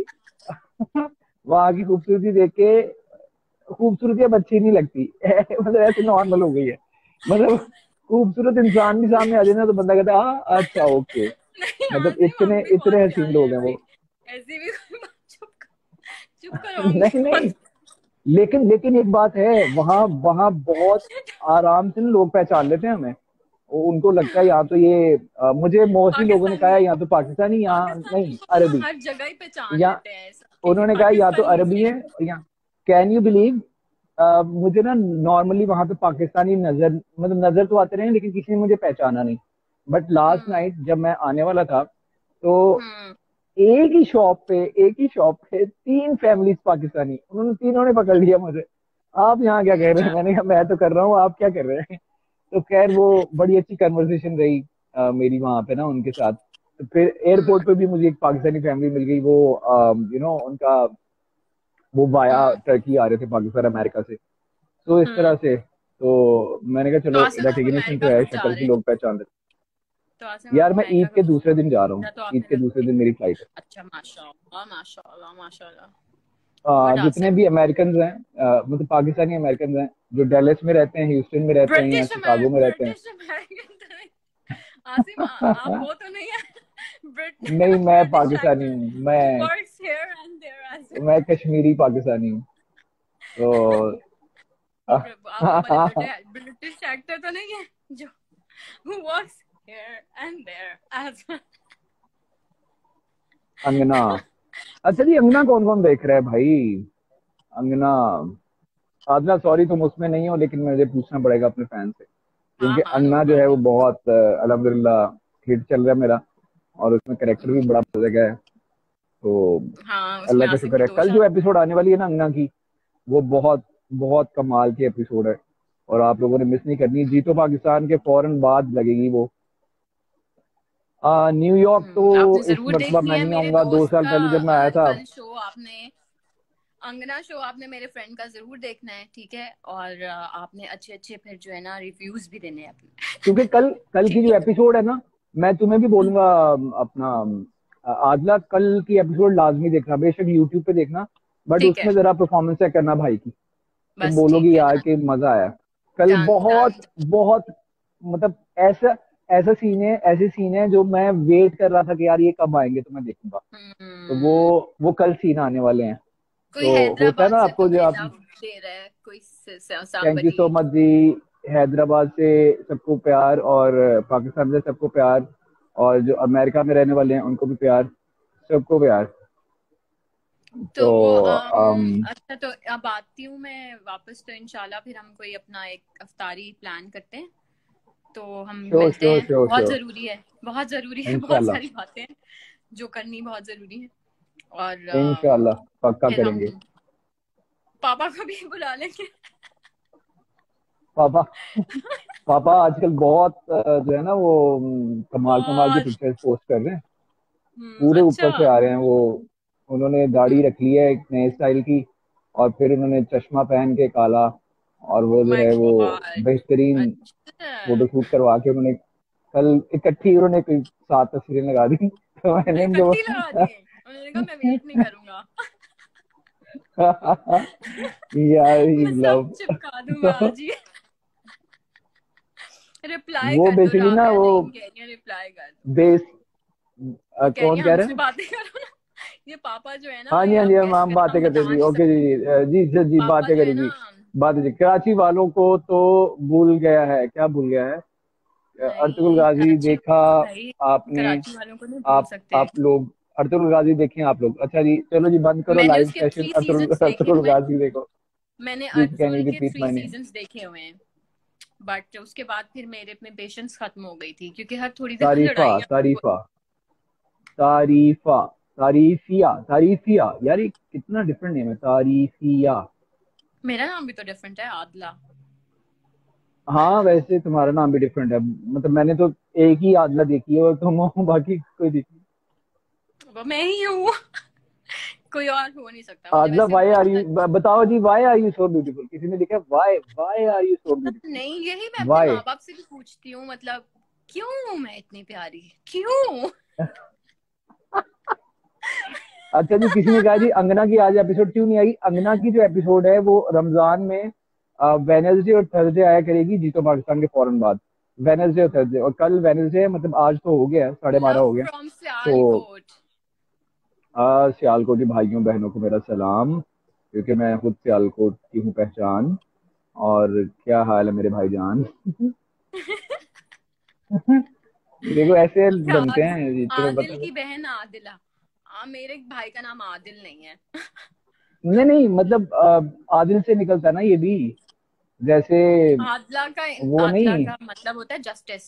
वहां की खूबसूरती देख के, खूबसूरती अब अच्छी नहीं लगती। मतलब ऐसे नॉर्मल हो गई है, मतलब खूबसूरत इंसान भी सामने आ जाए ना तो बंदा कहता है हाँ अच्छा ओके। नहीं मतलब आसिम, इतने हम भी बहुत इतने हसीन प्यारे लोग हैं हैं भाई। वो। ऐसी भी कोई बात। चुप करो, हम भी नहीं नहीं, बहुत। लेकिन लेकिन एक बात है, वहाँ वहाँ बहुत आराम से ना लोग पहचान लेते हैं हमें। उनको लगता है यहाँ तो ये मुझे मोस्टली लोगों ने कहा पाकिस्तानी। है यहाँ तो पाकिस्तानी, यहाँ पाकिस्तानी नहीं को ना अरबी। हर जगह ही पहचान या लेते हैं ऐसा कि ये उन्होंने कहा या तो पाकिस्तानी अरबी है। है या, कैन यू बिलीव, मुझे ना नॉर्मली वहां पे पाकिस्तानी नजर, मतलब नजर तो आते रहे लेकिन किसी ने मुझे पहचाना नहीं। बट लास्ट हम्म नाइट जब मैं आने वाला था, तो हम्म। एक ही शॉप पे तीन फैमिलीज पाकिस्तानी, उन्होंने तीनों ने पकड़ लिया मुझे। आप यहाँ क्या कर रहे हैं? अच्छा। मैंने कहा मैं तो कर रहा हूँ, आप क्या कर रहे हैं? तो खैर वो बड़ी अच्छी कन्वर्सेशन रही मेरी वहां पे ना उनके साथ। तो फिर एयरपोर्ट पे भी मुझे एक पाकिस्तानी फैमिली मिल गई, वो उनका वो वाया हम्म टर्की आ रहे थे पाकिस्तान अमेरिका से, तो इस तरह हम्म। से। तो मैंने कहा तो चलो आसिम आप रिकग्निशन तो अमेरिका है, कब जा शक्ल रहे से हैं? लोग पहचान लेते। तो आसिम आप यार मैं अमेरिका ईद के कब जा दूसरे रहे दिन जा रहा हूँ, हैं? तो ईद आपने के दूसरे जल्दी। दिन मेरी फ्लाइट है। अच्छा, माशाल्लाह माशाल्लाह माशाल्लाह। गुड जितने आसिम। भी अमेरिकन हैं, मतलब पाकिस्तानी अमेरिकन हैं, जो डेलस में रहते हैं, ह्यूस्टन में रहते हैं या शिकागो में रहते हैं। British American. आसिम आप वो तो नहीं है? नहीं, मैं ब्रिटिश पाकिस्तानी एक्टर हूँ, who works here and there as well। मैं कश्मीरी पाकिस्तानी हूँ। तो आप वो वाले ब्रिटिश ब्रिटिश एक्टर तो नहीं है जो who works here and there as well। अंगना। अच्छा जी, अंगना कौन कौन देख रहा है भाई? अंगना, आदना सॉरी तुम उसमें नहीं हो, लेकिन मुझे पूछना पड़ेगा अपने फैन से, हाँ क्योंकि हाँ, नो अंगना जो है वो प्रॉब्लम। बहुत अल्हम्दुलिल्लाह हिट चल रहा है मेरा, और उसमें करेक्टर भी बड़ा जगह है। तो हाँ, उसमें अल्लाह का आसिम शुक्र की है, दो कल जो शादी। एपिसोड आने वाली है ना अंगना की, वो बहुत बहुत कमाल की एपिसोड है, और आप लोगों ने मिस नहीं करनी। जीतो पाकिस्तान के फौरन बाद लगेगी वो। न्यूयॉर्क तो आपने इस जरूर मरतबा देखनी मैं है नहीं मेरे आऊंगा, दो दोस्त साल का पहले जब मैं आया था। कल शो आपने। अंगना शो आपने मेरे फ्रेंड का जरूर देखना है, ठीक है? और आपने अच्छे अच्छे फिर जो है ना रिव्यूज भी देने हैं अपने। क्योंकि कल कल की ठीक जो है। एपिसोड है ना, मैं तुम्हें भी बोलूंगा अपना आदला, कल की एपिसोड लाजमी देखना, बेशक यूट्यूब पे देखना, बट ठीक है, उसमें जरा परफॉर्मेंस चेक करना भाई की। तुम बस बोलोगी ठीक है, यार डन कि मजा आया। कल डन बहुत डन। बहुत मतलब ऐसा ऐसा सीन है, ऐसे सीन है जो मैं वेट कर रहा था कि यार ये कब आएंगे तो मैं देखूंगा। तो हम्म। वो कल सीन आने वाले हैं। कोई तो होता है हैदराबाद ना से आपको जो तुम्हें आप, लव दे रहा है, कोई thank you somebody। So much जी। हैदराबाद से सबको प्यार, और पाकिस्तान से सबको प्यार, और जो अमेरिका में रहने वाले हैं उनको भी प्यार, सबको प्यार। तो तो अच्छा, तो अब आती हूँ मैं वापस, तो इंशाल्लाह फिर हम कोई अपना एक अफ्तारी प्लान करते हैं, तो हम श्योर मिलते श्योर हैं। श्योर बहुत श्योर, जरूरी है, बहुत जरूरी है, बहुत इंशाल्लाह सारी बातें हैं जो करनी बहुत जरूरी है। और इंशाल्लाह पक्का फिर हम करेंगे। पापा को भी बुला लेंगे। पापा पापा आजकल बहुत जो है ना वो कमाल कमाल की बहुत। पिक्चर्स पोस्ट कर रहे हैं, पूरे अच्छा। ऊपर से आ रहे हैं वो। उन्होंने दाढ़ी रख ली है एक नए स्टाइल की, और फिर उन्होंने चश्मा पहन के काला, और वो जो माय है वो गॉड। बेहतरीन अच्छा, फोटो शूट करवा के उन्होंने कल इकट्ठी उन्होंने कोई 7 तस्वीरें लगा दी। तो मैंने उनको इकट्ठी लगा दिए, उन्होंने कहा मैं वेट नहीं करूंगा। यार ही मैं लव। सब चिपका दूंगा तो आज ही। रिप्लाई वो कर दो बेसिकली ना राबिया, वो नहीं कह रही है, रिप्लाई कर दो। बेस, वो कह रही कौन है कह रहा हमसे है? बातें करो ना। ये पापा जो है ना, हाँ ये जी हाँ जी, अब गेस हम करो, बातें हम करते बता जी, नहीं ओके सकते। जी जी जी जी, पापा बातें जो है करें ना, जी। बातें जी, कराची वालों को तो भूल गया है, क्या भूल गया है? अर्तुगरुल नहीं गाजी कराची देखा वालों को भाई, आपने? कराची वालों को नहीं भूल सकते। आप लोग अर्तुगरुल गाजी देखें आप लोग। अच्छा जी, चलो जी बंद करो मैंने लाइव उसके सेशन, 3 सीजन्स देखे अर्तुगरुल हुए हैं। गाजी देखो। मैंने प्लीज कैन यू अर्तुगरुल के repeat three my name? Seasons देखे हुए हैं, बट उसके बाद फिर मेरे में पेशेंस खत्म हो गई थी, क्योंकि हर थोड़ी देर तारीफा लड़ाइयाँ। तारीफा तारीफा तारीफिया यार, ये कितना डिफरेंट नेम है, तारीफिया। मेरा नाम भी तो डिफरेंट है, आदला। हाँ वैसे तुम्हारा नाम भी डिफरेंट है, मतलब मैंने तो एक ही आदला देखी है और तुम हो, बाकी कोई देखी। वो मैं ही हूँ। कोई और हो नहीं सकता, मुझे आदला वैसे वाई आर बहुत यू, बताओ जी, why are you so beautiful? किसी ने लिखा why, why are you so beautiful? नहीं, यही मैं अपने वाई? माँ बाप से भी पूछती हूँ, मतलब क्यों हूँ मैं इतनी प्यारी, क्यों? अच्छा जी, किसी ने कहा जी अंगना की आज एपिसोड क्यों नहीं आई? अंगना की जो एपिसोड है वो रमजान में वेनेसडे और थर्सडे आया करेगी, जीतो पाकिस्तान के फौरन बाद। वेनेसडे और थर्सडे, और कल वेनेसडे है, मतलब आज तो हो गया, 12:30 लव हो गया। फ्रॉम तो सियालकोट। सियालकोटी भाइयों बहनों को मेरा सलाम, क्योंकि मैं खुद सियालकोट की हूँ पहचान। और क्या हाल है मेरे भाईजान? देखो ऐसे बनते हैं जी, तुम्हें आदिल पता है। की बहन आदिला। मेरे भाई का नाम आदिल नहीं है। नहीं नहीं, मतलब आदिल से निकलता है ना ये भी, जैसे आदला का वो आदला नहीं। का मतलब होता है जस्टिस,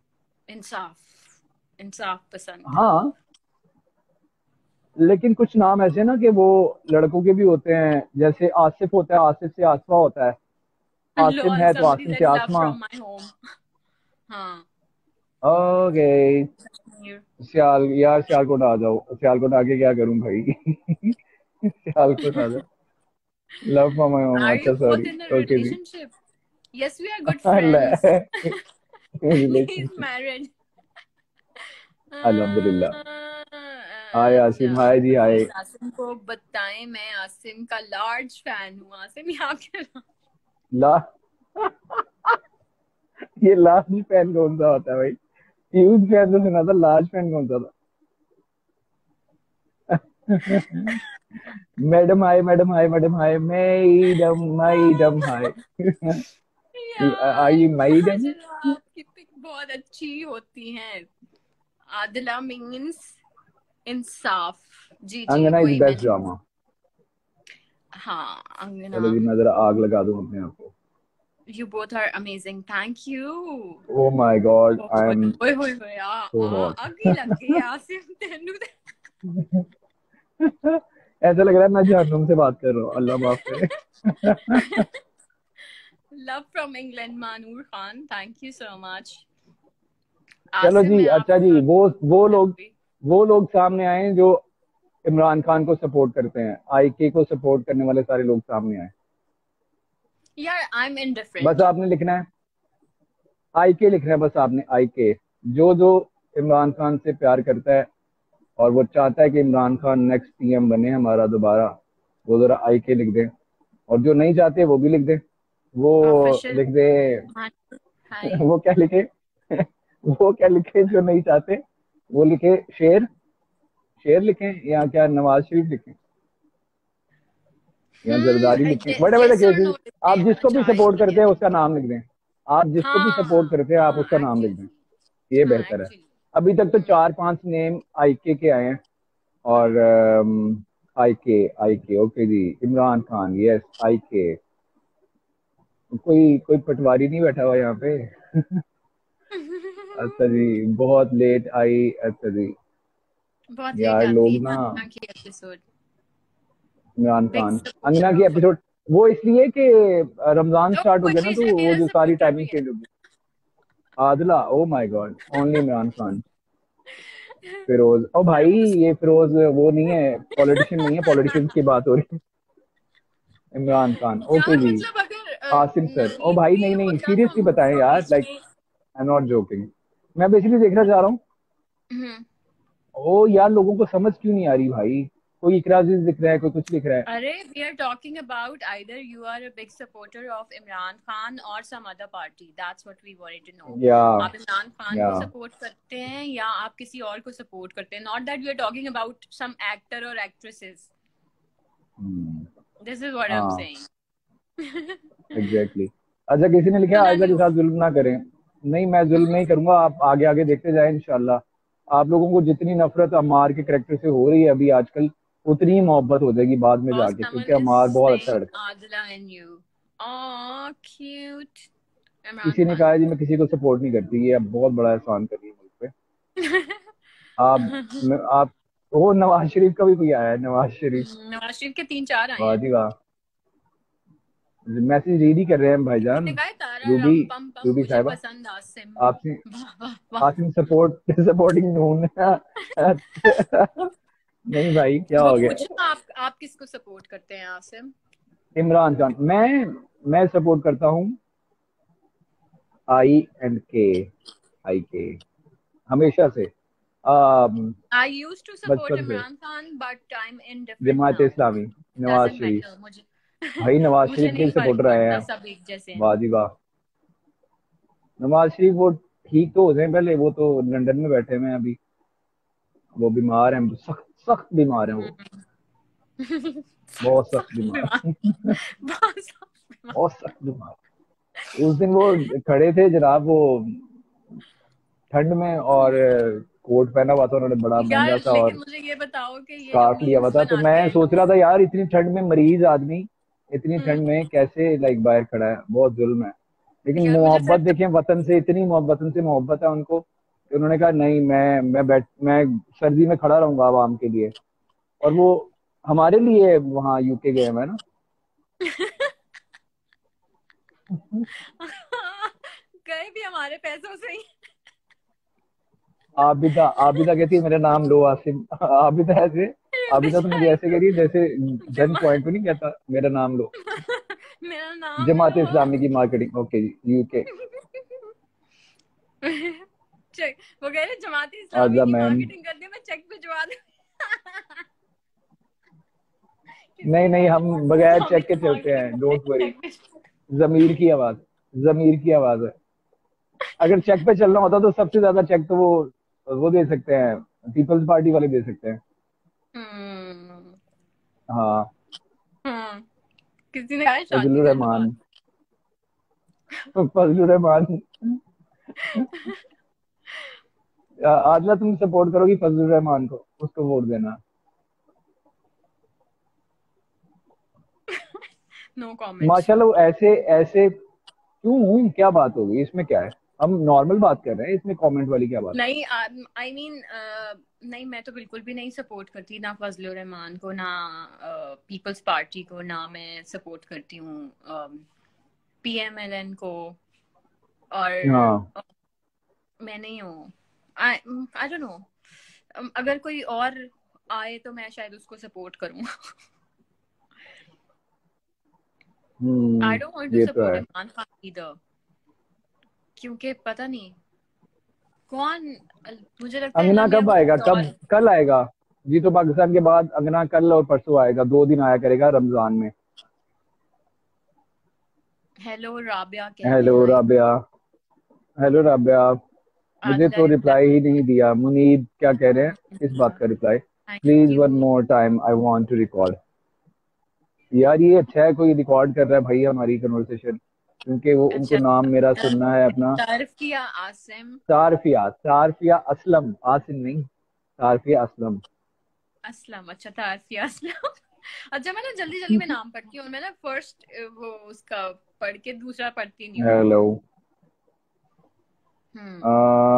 इंसाफ, इंसाफ पसंद। हाँ, लेकिन कुछ नाम ऐसे ना कि वो लड़कों के भी होते हैं, जैसे आसिफ होता है, आसिफ से आसमा होता है, आसिम लॉल, है तो somebody आसिम से said love Asma. from my home। हाँ। ओके। कश्मीर। यार सियालकोट आ जाओ, सियालकोट आके क्या करूं भाई? सियालकोट आ जाओ। Love for my home, Are you अच्छा both sorry. in a okay जी। relationship? Yes, we are good friends. He's relationship, married. अल्हम्दुलिल्लाह। हाय अच्छा, आसिम, हाय जी हाय। प्लीज आसिम को बताएं मैं आसिम का लार्ज फैन हूँ। आसिम यहाँ के। ला ये लार्ज फैन कौन सा होता है भाई? ह्यूज फैन तो सुना था, लार्ज फैन कौन सा था? Madam hi, madam hi, madam hi, madam madam hi. यार आई मैडम। माशाल्लाह आपकी पिक बहुत अच्छी होती हैं। आदिला मीन्स इंसाफ। जी जी, अंगना इज वही बेस्ट मैंने। ड्रामा। हाँ, अंगना। चलो जी, मैं जरा आग लगा दूं अपने आप को। You both are amazing. Thank you. Oh my god, I ओए एम ओए ओए ओए, सो हॉट। अगी लग गई आसिम तेनू ते। ऐसा लग रहा है मैं जहन्नुम से बात कर रहा हूँ, अल्लाह माफ करे। Love from England, Manoor Khan, thank you so much. चलो आसिम, जी, मैं अच्छा आपको जी, वो लोग करूंगी। वो लोग सामने आए जो इमरान खान को सपोर्ट करते हैं, आईके को सपोर्ट करने वाले सारे लोग सामने आए। यार आई एम बस इनडिफरेंट। आपने लिखना है आईके, लिखना है बस आपने आईके। जो जो इमरान खान से प्यार करता है और वो चाहता है कि इमरान खान नेक्स्ट पीएम बने हमारा दोबारा, वो जरा आईके लिख दे। और जो नहीं चाहते वो भी लिख दे। वो ऑफिशियल। लिख दे। हाय। वो क्या लिखे? वो क्या लिखे जो नहीं चाहते? वो लिखे शेर। शेर लिखें या क्या नवाज शरीफ लिखें या जरदारी लिखें, वट एवर द यस और केसेस। नो लिखते आप हैं, जिसको भी अच्छा सपोर्ट ठीक करते है। हैं उसका नाम लिख दें। आप जिसको भी सपोर्ट हाँ करते हैं आप उसका हाँ नाम लिख एक्चुअली। दें। ये हाँ बेहतर है। एक्चुअली। अभी तक तो 4-5 नेम आईके के आए हैं। और आईके, आईके ओके जी। Imran Khan yes IK. कोई कोई पटवारी नहीं बैठा हुआ यहाँ पे? अच्छा जी, बहुत लेट आई, अच्छा जी। बहुत लेट यार आती लोग है ना, अंगना की एपिसोड। इमरान बिग खान अंगना सपोर्टर की ऑफ। एपिसोड, वो इसलिए कि रमजान स्टार्ट हो गया ना, इसी तो से वो मेरा जो सारी सपोर्टर टाइमिंग भी है। चेंज होगी। Adla, oh my god, only Imran Khan. Firoz, ओ भाई, ये फिरोज वो नहीं है, पॉलिटिशियन नहीं है, पॉलिटिशियंस की बात हो रही है। इमरान खान ओके यार जी। मतलब अगर आसिम सर, ओ ये भाई भी नहीं नहीं, होता ना सीरियसली बताएं मूवियों यार, बीच लाइक में। I am not joking. मैं बेसिकली देखना चाह रहा हूँ। हम्म। ओ यार, लोगों को समझ क्यों नहीं आ रही भाई? कोई इकरा अजीज लिख रहा है, कोई कुछ लिख रहा है। अरे we are talking about either you are a big supporter of Imran Khan और some other party, that's what we wanted to know. या आप इमरान खान या को सपोर्ट करते हैं या आप किसी और को सपोर्ट करते हैं, not that we are talking about some actor और actresses. This is what I am हाँ सेइंग। एग्जैक्टली अच्छा, किसी ने लिखा है सुना आयजा नहीं के हो। साथ जुल्म ना करें। नहीं, मैं जुल्म नहीं करूंगा, आप आगे आगे देखते जाएं इंशाल्लाह। आप लोगों को जितनी नफरत अम्मार के करेक्टर से हो रही है अभी आजकल, उतनी ही मोहब्बत हो जाएगी बाद में Oh, जाके, someone क्योंकि is अम्मार बहुत अच्छा saying लड़का है। Adila and you. Oh, cute. Imran किसी ने Khan. कहा है जी मैं किसी को सपोर्ट नहीं करती, ये अब बहुत बड़ा एहसान कर रही है मुझ पे। आप वो नवाज शरीफ का भी कोई आया है, नवाज शरीफ। नवाज शरीफ के 3-4 आए वाह हैं। जी वाह। मैसेज रीड ही कर रहे हैं किसी भाईजान। ने कहा है तारा रूबी, रम पम पम रूबी मुझे साहिबा, पसंद आसिम। आपसे वाह वाह वाह। Asim support supporting none. नहीं भाई, क्या वो हो गया? पूछो आप किसको सपोर्ट करते हैं आसिम। इमरान खान। मैं सपोर्ट करता हूँ आई एंड के, आई के, हमेशा से, आई यूज्ड टू सपोर्ट बचपन से। Imran Khan but I am indifferent Jamaat now. Islami, Nawaz doesn't Sharif. Matter मुझे। भाई नवाज मुझे शरीफ के नहीं भी फर्क सपोर्टर आए पड़ता, हैं। सब एक जैसे हैं। वाह जी वाह। नवाज शरीफ वो ठीक तो हो जाए पहले, वो तो लंदन में बैठे हुए हैं अभी। वो बीमार हैं, सख्त सख्त बीमार हैं वो। बहुत सख्त सख्त बीमार। बीमार। बहुत सख्त बीमार। बहुत सख्त बीमार। उस दिन वो खड़े थे जनाब, वो ठंड में, और कोट पहना हुआ था उन्होंने बड़ा यार महंगा सा, लेकिन और मुझे ये बताओ कि ये जो स्कार्फ लिया हुआ मीम्स था। तो बनाते मैं हैं सोच रहा लोग। था यार, इतनी ठंड में मरीज आदमी, इतनी हम्म। ठंड में कैसे लाइक बाहर खड़ा है, बहुत जुल्म है। लेकिन यार मुझे मोहब्बत सच। देखें, वतन से इतनी मोहब्बत, वतन से मोहब्बत है उनको कि उन्होंने कहा नहीं, मैं सर्दी में खड़ा रहूंगा आवाम के लिए। और वो हमारे लिए वहाँ यूके गए हुए हैं ना। गए भी हमारे पैसों से ही। आबिदा कहती है मेरा नाम लो आसिम। आबिदा ऐसे, आबिदा तो मुझे बेचारी ऐसे को कह रही है जैसे गन दिमाग। पॉइंट पे नहीं कहता मेरा नाम लो। मेरा नाम जमात लो। इस्लामी की मार्केटिंग, ओके जी, यूके। चेक। वो कह रहे जमाती इस्लामी आजा की मैन। मार्केटिंग कर दी, मैं चेक भिजवा दूं। किसी नहीं ने नहीं, कहा हम जमाती बगैर इस्लामी चेक के की चलते मार्केटिंग हैं, कर दी, डोंट वरी। चेक भिजवा। जमीर की आवाज, जमीर की आवाज है। अगर चेक पे चलना होता तो सबसे ज्यादा चेक तो वो दे सकते हैं, पीपल्स पार्टी वाले दे सकते हैं। हम्म। हाँ, हम्म। किसी ने कहा है शादी फजलुर कर लो रहमान। आज। फजलुर रहमान। आदला, तुम सपोर्ट करोगी फजलुर रहमान को, उसको वोट देना। No comments. माशाल्लाह, वो ऐसे ऐसे क्यों, क्या बात हो गई इसमें, क्या है? हम नॉर्मल बात कर रहे हैं, इसमें कमेंट वाली क्या बात है? नहीं आई मीन नहीं, मैं तो बिल्कुल भी नहीं सपोर्ट करती ना फजल रहमान को, ना पीपल्स पार्टी को, ना मैं सपोर्ट करती हूँ पीएमएलएन को। और हाँ मैं नहीं हूँ। I I don't know. अगर कोई और आए तो मैं शायद उसको सपोर्ट करूँ। आई डोंट वांट टू ये तो सपोर्ट है। इमरान खान ईदर, क्योंकि पता नहीं कौन, मुझे लगता है ना अंगना मैं कब वो आएगा, और कब कल आएगा? जी तो पाकिस्तान के बाद अंगना कल और परसों आएगा, 2 दिन आया करेगा रमजान में। हेलो राबिया कह रहे हेलो हैं, हाय राबिया। हेलो राबिया। मुझे आदिला तो रिप्लाई। रिप्लाई ही नहीं दिया। मुनीब क्या कह रहे हैं? किस बात का reply? Thank please one you. More time, I want to record. यार ये अच्छा है, कोई रिकॉर्ड कर रहा है भाई हमारी कन्वर्सेशन, क्योंकि वो उनको अच्छा, नाम मेरा सुनना है अपना। तारफिया आसिम, सारफिया, सारफिया असलम, आसिम नहीं, सारफिया असलम। असलम, अच्छा तारफिया असलम। अच्छा, मैं ना जल्दी जल्दी में नाम पढ़ती हूँ, मैं ना फर्स्ट वो उसका पढ़ के दूसरा पढ़ती नहीं हूँ। हेलो। हम्म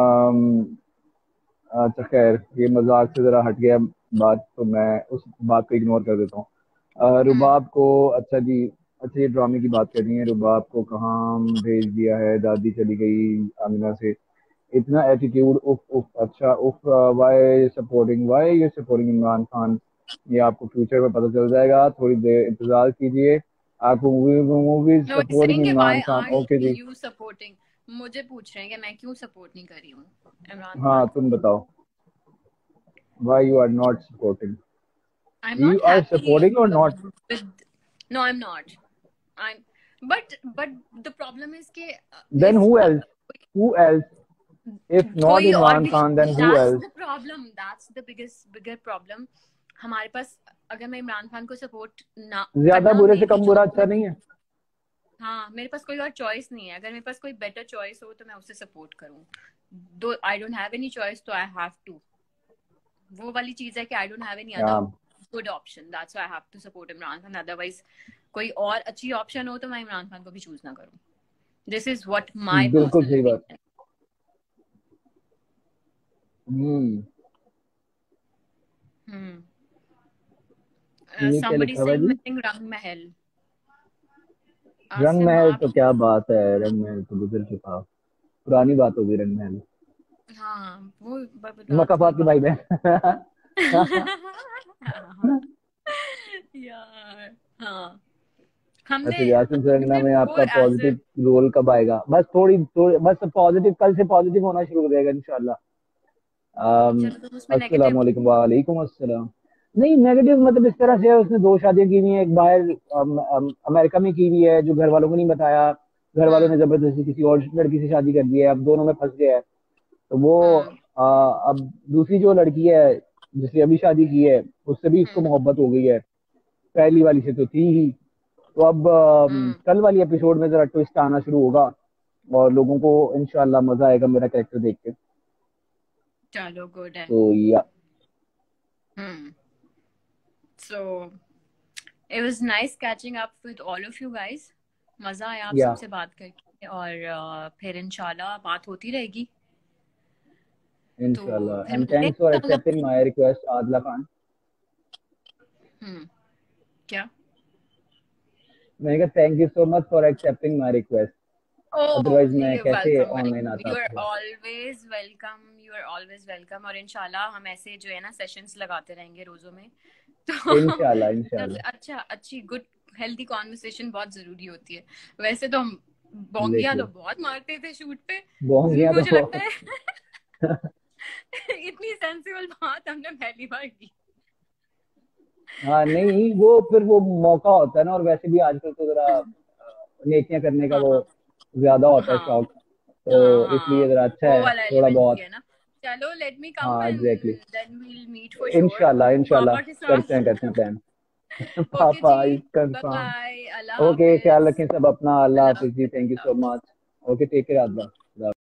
अच्छा खैर, ये मजाक से जरा हट गया बात, तो मैं उस बात को इग्नोर कर देता हूँ। हम्म रुबाब को, अच्छा जी, अच्छा ये ड्रामे की बात कर रही है। रुबाब को कहाँ भेज दिया है? दादी चली गई आमिना से। इतना एटीट्यूड, उफ उफ, अच्छा उफ। Why you supporting Imran Khan? ये आपको फ्यूचर में पता चल जाएगा, थोड़ी देर इंतजार कीजिए। आपको movies no, supporting saying Imran why Khan, are okay जी। यू सपोर्टिंग, मुझे पूछ रहे हैं कि मैं क्यों सपोर्ट नहीं कर रही हूँ इमरान हाँ खान को। तुम बताओ, why you are not supporting? I am You not are happy supporting or not? With, no I am not, I am, but the problem is कि Then if who else? Who else? If not कोई और Imran भी, Khan, then who that's else? The problem, that's the bigger problem हमारे पास। अगर मैं इमरान खान को support ना ज्यादा करना बुरे से मेरी कम जो, बुरा अच्छा नहीं है। हाँ मेरे पास कोई और चॉइस नहीं है। अगर मेरे पास कोई बेटर चॉइस हो तो मैं उसे सपोर्ट करूँ, दो I don't have any choice तो आई हैव टू, वो वाली चीज है कि I don't have any other हाँ good option, that's why I have to support Imran Khan. Otherwise कोई और अच्छी ऑप्शन हो तो मैं इमरान खान को भी चूज ना करूँ। दिस इज व्हाट माय बिल्कुल पर्सनल सही बात। ओपिनियन। हम्म। ये क्या somebody लिखा हुआ है saying जी? missing रंग महल, रंग आसिम महल आप, तो क्या बात है, रंग महल तो गुजर चुका, पुरानी बात होगी रंग महल। हाँ वो बात वही मकाफात की बात। भाई बहन। यार हाँ, हमने अच्छा यासिन सरंगना हमने में वो आपका एज ए, पॉजिटिव रोल कब आएगा? बस थोड़ी थोड़ी बस पॉजिटिव, कल से पॉजिटिव होना शुरू हो जाएगा इंशाल्लाह। चलो तुम उसमें अस्सलाम नेगेटिव। वालेकुम। वालेकुम अस्सलाम। नहीं नेगेटिव मतलब इस तरह से है, उसने 2 शादियां की हुई हैं, एक बाहर अमेरिका में की हुई है जो घर वालों को नहीं बताया। घर वालों ने जबरदस्ती किसी और लड़की से शादी कर दी है, अब दोनों में फंस गया है। तो वो हम्म अब दूसरी जो लड़की है जिसने अभी शादी की है, उससे भी इसको मोहब्बत हो गई है। पहली वाली से तो थी ही। तो अब हम्म कल वाली एपिसोड में जरा ट्विस्ट आना शुरू होगा, और लोगों को इंशाल्लाह मजा आएगा मेरा कैरेक्टर देख के। चलो गुड है। तो या hmm so it was nice catching up with all of you guys, मजा आया आप या सबसे बात करके, और फिर इंशाल्लाह बात होती रहेगी। तो इंशाल्लाह। फिर एंड मिलते हैं थैंक्स फॉर इंशाल्लाह। Accepting my request Adila Khan. क्या? मैंने कहा thank you so much for accepting my request, Oh, otherwise मैं you're कैसे welcome. ऑनलाइन आता You're आपके पास। always welcome. You're always welcome. और इंशाल्लाह हम ऐसे जो है ना सेशंस लगाते रहेंगे रोजों में। तो इंशाल्लाह इंशाल्लाह। अच्छा, अच्छी गुड हेल्दी कॉन्वर्सेशन बहुत जरूरी होती है। वैसे तो हम देख बोंगिया तो लो, बहुत मारते थे शूट पे, बोंगिया मुझे तो। लगता है इतनी सेंसिबल बात हमने पहली बार की। हाँ नहीं, वो फिर वो मौका होता है ना, और वैसे भी आजकल तो जरा नेकियां करने का वो हाँ ज्यादा होता है हाँ शौक, हाँ तो इसलिए हाँ, जरा अच्छा वो है वाला थोड़ा एलिमेंट भी बहुत। है ना। चलो लेट मी कम हाँ and exactly. Then we'll meet for sure इंशाल्लाह इंशाल्लाह, पापा के करते साथ। हैं प्लान। ओके पापा जी, is bye confirm. Bye, Allah okay ख्याल हाफिज। रखें सब अपना, अल्लाह अल्लाह हाफिज जी, थैंक यू सो हाफिज। मच। ओके टेक केयर आदला।